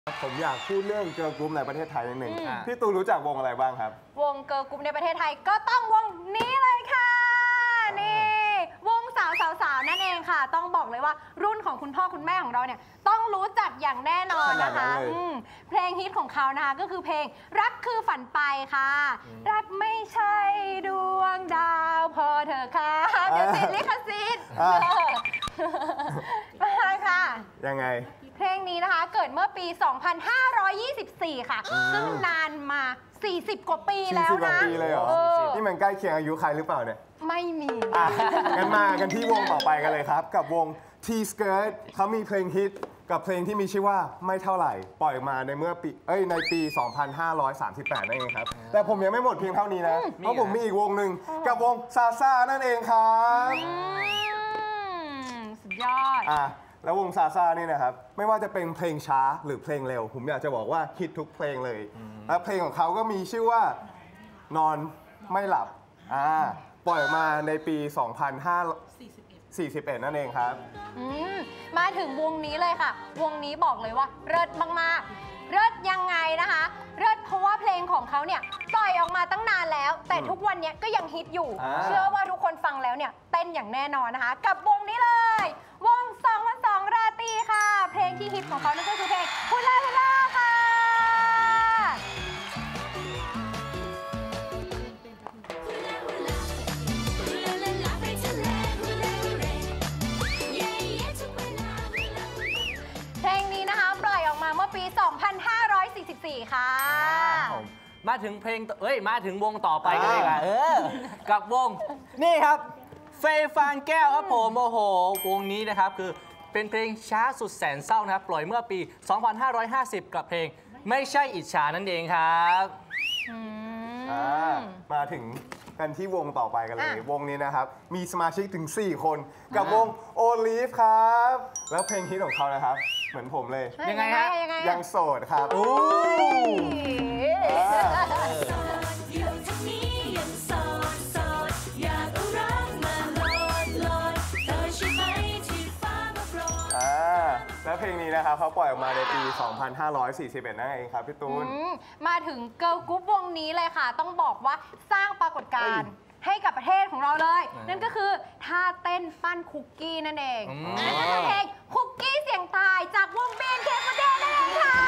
ผมอยากพูดเรื่องเกิร์ลกรุ๊ปในประเทศไทยนิดหนึ่งพี่ตูนรู้จักวงอะไรบ้างครับวงเกิร์ลกรุ๊ปในประเทศไทยก็ต้องวงนี้เลยค่ะนี่วงสาวนั่นเองค่ะต้องบอกเลยว่ารุ่นของคุณพ่อคุณแม่ของเราเนี่ยต้องรู้จักอย่างแน่นอนนะคะเพลงฮิตของเขานะคะก็คือเพลงรักคือฝันไปค่ะรักไม่ใช่ดวงดาวพอเธอค่ะเดี๋ยวติดลิขสิทธิ์มาค่ะยังไงเพลงนี้นะคะเกิดเมื่อปี 2524 ค่ะซึ่งนานมา40 กว่าปีแล้วนะ 40 กว่าปีเลยเหรอนี่มันใกล้เคียงอายุใครหรือเปล่าเนี่ยไม่มีกันมากันที่วงต่อไปกันเลยครับกับวง T-Skirt เขามีเพลงฮิตกับเพลงที่มีชื่อว่าไม่เท่าไหร่ปล่อยมาในในปี 2538 นั่นเองครับแต่ผมยังไม่หมดเพียงเท่านี้นะเพราะผมมีอีกวงหนึ่งกับวงซาซ่านั่นเองครับสุดยอดแล้ววงซาซ่านี่นะครับไม่ว่าจะเป็นเพลงช้าหรือเพลงเร็วผมอยากจะบอกว่าฮิตทุกเพลงเลยและเพลงของเขาก็มีชื่อว่านอนไม่หลับปล่อยมาในปี 2541 นั่นเองครับมาถึงวงนี้เลยค่ะวงนี้บอกเลยว่าเลิศมากๆเลิศยังไงนะคะเลิศเพราะว่าเพลงของเขาเนี่ยปล่อยออกมาตั้งนานแล้วแต่ทุกวันนี้ก็ยังฮิตอยู่เชื่อว่าทุกคนฟังแล้วเนี่ยเต้นอย่างแน่นอนนะคะกับวงนี้เลยวง202ราตรีค่ะเพลงที่ฮิตของเขานั่นก็คือเพลงฮูลาฮูลาค่ะเพลงนี้นะคะปล่อยออกมาเมื่อปี 2544 ค่ะมาถึงเพลงมาถึงวงต่อไปกันเลยค่ะกับวงนี่ครับเฟยฟางแก้วครับผมโอ้โหวงนี้นะครับคือเป็นเพลงช้าสุดแสนเศร้านะครับปล่อยเมื่อปี 2550 กับเพลงไม่ใช่อิจฉานั่นเองครับมาถึงกันที่วงต่อไปกันเลยวงนี้นะครับมีสมาชิกถึง4คนกับวงโอลีฟครับแล้วเพลงฮิตของเขานะครับเหมือนผมเลยยังไงฮะยังโสดครับและเพลงนี้นะครับเขาปล่อยออกมาในปี 2541 นั่นเองครับพี่ตูนมาถึงเกิร์ลกรุ๊ปวงนี้เลยค่ะต้องบอกว่าสร้างปรากฏการณ์ให้กับประเทศของเราเลยนั่นก็คือท่าเต้นปั้นคุกกี้นั่นเองนั่นก็คือเพลงคุกกี้เสียงตายจากวงBNK48นั่นเองค่ะ